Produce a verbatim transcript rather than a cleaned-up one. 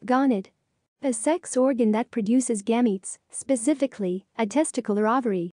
Gonad. A sex organ that produces gametes, specifically, a testicle or ovary.